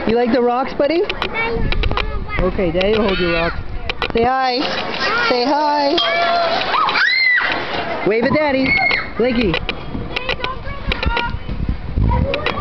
You like the rocks, buddy? Okay, Daddy will hold your rocks. Say hi. Say hi. Wave at Daddy. Blakey.